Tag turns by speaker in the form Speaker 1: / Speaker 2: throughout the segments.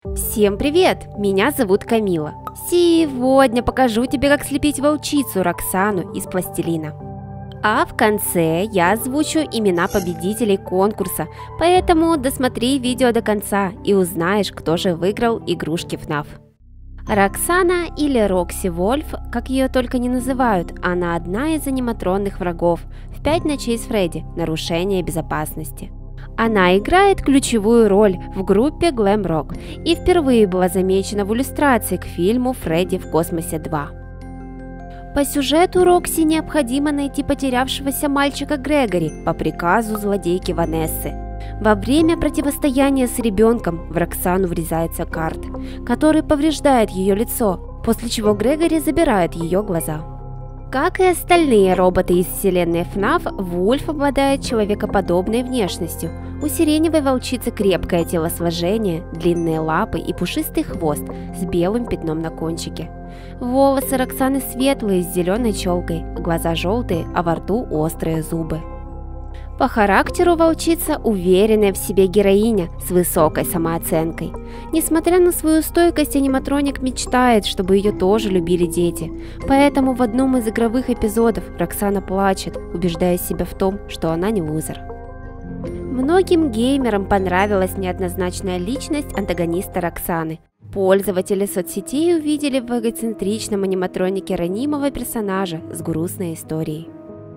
Speaker 1: Всем привет! Меня зовут Камила. Сегодня покажу тебе, как слепить волчицу Роксану из пластилина. А в конце я озвучу имена победителей конкурса, поэтому досмотри видео до конца и узнаешь, кто же выиграл игрушки FNAF. Роксана или Рокси Вольф, как ее только не называют, она одна из аниматронных врагов в «5 ночей с Фредди. Нарушение безопасности». Она играет ключевую роль в группе Glam Rock и впервые была замечена в иллюстрации к фильму «Фредди в космосе 2». По сюжету Рокси необходимо найти потерявшегося мальчика Грегори по приказу злодейки Ванессы. Во время противостояния с ребенком в Роксану врезается карт, который повреждает ее лицо, после чего Грегори забирает ее глаза. Как и остальные роботы из вселенной FNAF, Вульф обладает человекоподобной внешностью. У сиреневой волчицы крепкое телосложение, длинные лапы и пушистый хвост с белым пятном на кончике. Волосы Роксаны светлые с зеленой челкой, глаза желтые, а во рту острые зубы. По характеру волчица уверенная в себе героиня с высокой самооценкой. Несмотря на свою стойкость, аниматроник мечтает, чтобы ее тоже любили дети. Поэтому в одном из игровых эпизодов Роксана плачет, убеждая себя в том, что она не лузер. Многим геймерам понравилась неоднозначная личность антагониста Роксаны. Пользователи соцсетей увидели в эгоцентричном аниматронике ранимого персонажа с грустной историей.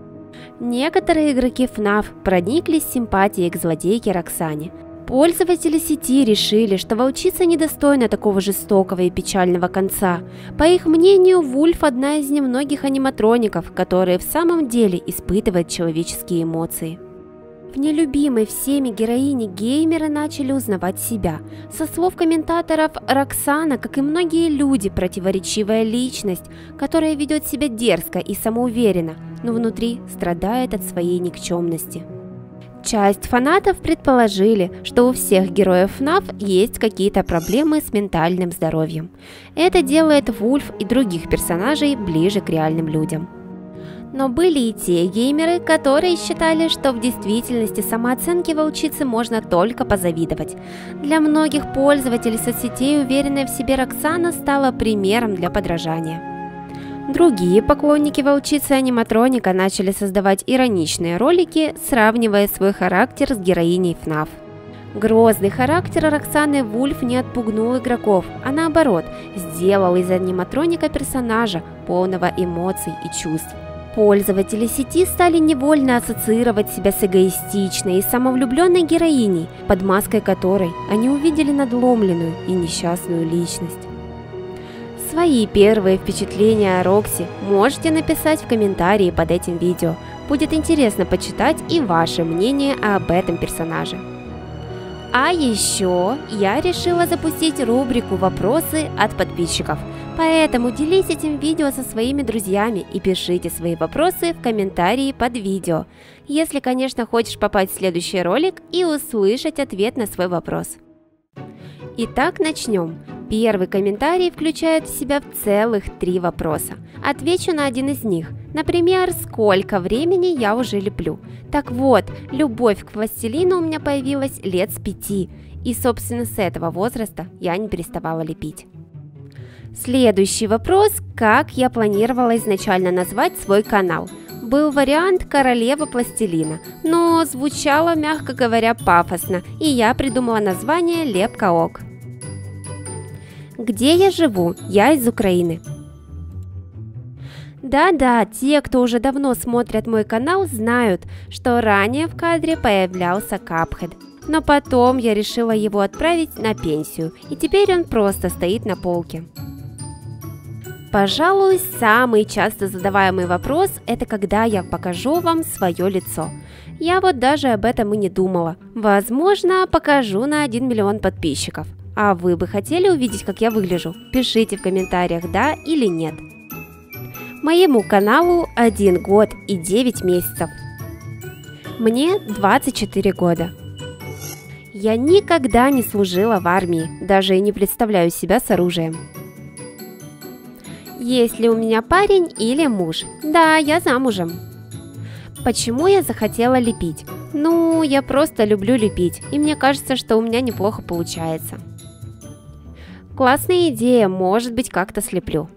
Speaker 1: Некоторые игроки FNAF прониклись симпатией к злодейке Роксане. Пользователи сети решили, что волчица недостойна такого жестокого и печального конца. По их мнению, Вульф – одна из немногих аниматроников, которые в самом деле испытывают человеческие эмоции. В нелюбимой всеми героине геймеры начали узнавать себя. Со слов комментаторов, Роксана, как и многие люди, противоречивая личность, которая ведет себя дерзко и самоуверенно, но внутри страдает от своей никчемности. Часть фанатов предположили, что у всех героев FNAF есть какие-то проблемы с ментальным здоровьем. Это делает Вульф и других персонажей ближе к реальным людям. Но были и те геймеры, которые считали, что в действительности самооценке волчицы можно только позавидовать. Для многих пользователей соцсетей уверенная в себе Роксана стала примером для подражания. Другие поклонники волчицы-аниматроника начали создавать ироничные ролики, сравнивая свой характер с героиней FNAF. Грозный характер Роксаны Вульф не отпугнул игроков, а наоборот, сделал из аниматроника персонажа, полного эмоций и чувств. Пользователи сети стали невольно ассоциировать себя с эгоистичной и самовлюбленной героиней, под маской которой они увидели надломленную и несчастную личность. Свои первые впечатления о Рокси можете написать в комментарии под этим видео. Будет интересно почитать и ваше мнение об этом персонаже. А еще я решила запустить рубрику «Вопросы от подписчиков». Поэтому делись этим видео со своими друзьями и пишите свои вопросы в комментарии под видео, если, конечно, хочешь попасть в следующий ролик и услышать ответ на свой вопрос. Итак, начнем. Первый комментарий включает в себя целых 3 вопроса. Отвечу на один из них. Например, сколько времени я уже леплю. Так вот, любовь к пластилину у меня появилась лет с 5, и, собственно, с этого возраста я не переставала лепить. Следующий вопрос, как я планировала изначально назвать свой канал. Был вариант «Королева пластилина», но звучало, мягко говоря, пафосно, и я придумала название «Лепка ок». Где я живу? Я из Украины. Да-да, те, кто уже давно смотрят мой канал, знают, что ранее в кадре появлялся Капхед. Но потом я решила его отправить на пенсию, и теперь он просто стоит на полке. Пожалуй, самый часто задаваемый вопрос – это когда я покажу вам свое лицо. Я вот даже об этом и не думала. Возможно, покажу на 1 миллион подписчиков. А вы бы хотели увидеть, как я выгляжу? Пишите в комментариях «да» или «нет». Моему каналу 1 год и 9 месяцев. Мне 24 года. Я никогда не служила в армии, даже и не представляю себя с оружием. Есть ли у меня парень или муж? Да, я замужем. Почему я захотела лепить? Ну, я просто люблю лепить, и мне кажется, что у меня неплохо получается. Классная идея, может быть, как-то слеплю.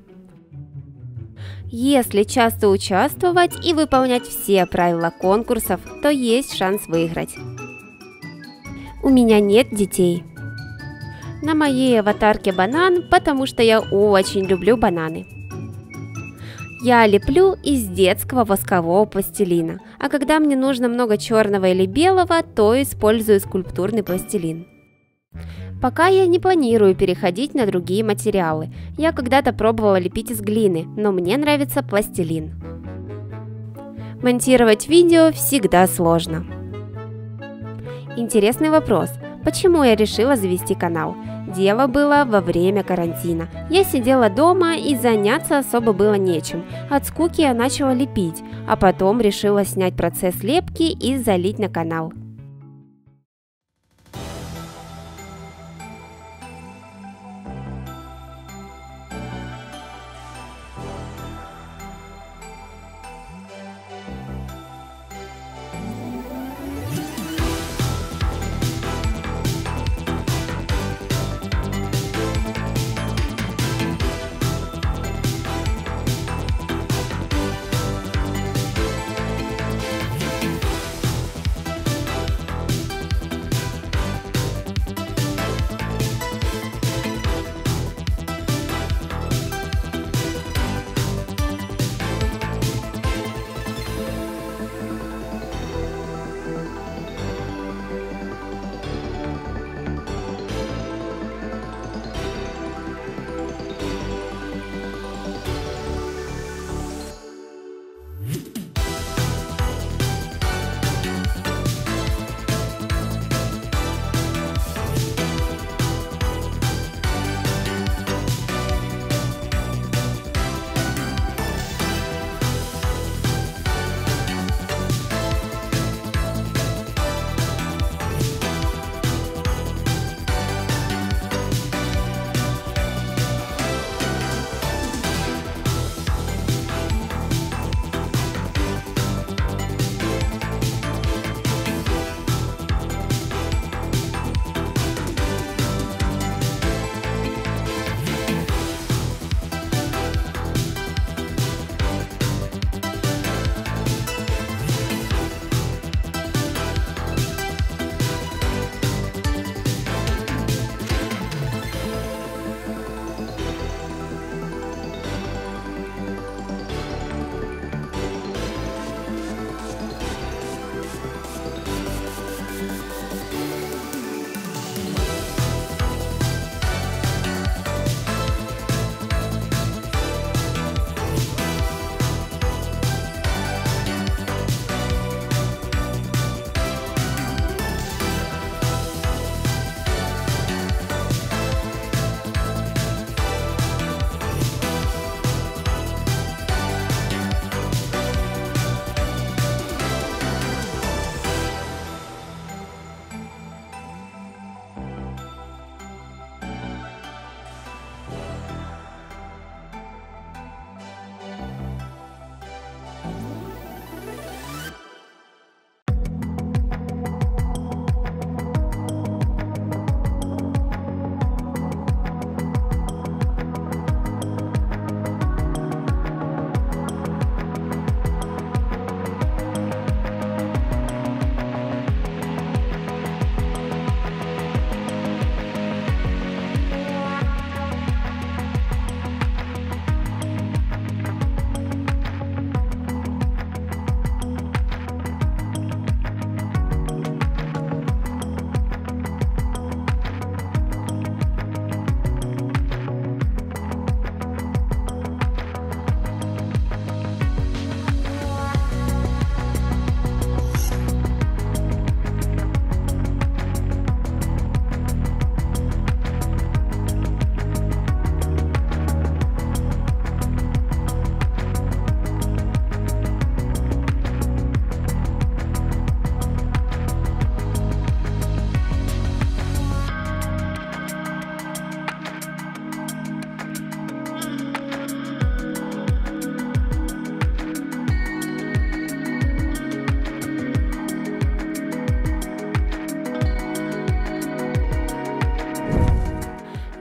Speaker 1: Если часто участвовать и выполнять все правила конкурсов, то есть шанс выиграть. У меня нет детей. На моей аватарке банан, потому что я очень люблю бананы. Я леплю из детского воскового пластилина, а когда мне нужно много черного или белого, то использую скульптурный пластилин. Пока я не планирую переходить на другие материалы. Я когда-то пробовала лепить из глины, но мне нравится пластилин. Монтировать видео всегда сложно. Интересный вопрос. Почему я решила завести канал? Дело было во время карантина. Я сидела дома и заняться особо было нечем. От скуки я начала лепить, а потом решила снять процесс лепки и залить на канал.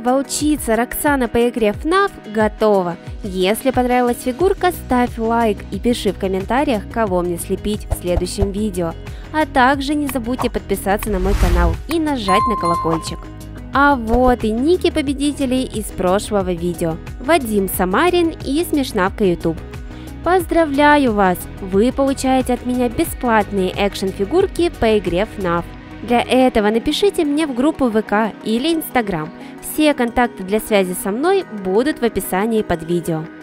Speaker 1: Волчица Роксана по игре FNAF готова. Если понравилась фигурка, ставь лайк и пиши в комментариях, кого мне слепить в следующем видео. А также не забудьте подписаться на мой канал и нажать на колокольчик. А вот и ники победителей из прошлого видео. Вадим Самарин и Смешнавка YouTube. Поздравляю вас! Вы получаете от меня бесплатные экшн-фигурки по игре FNAF. Для этого напишите мне в группу ВК или Instagram. Все контакты для связи со мной будут в описании под видео.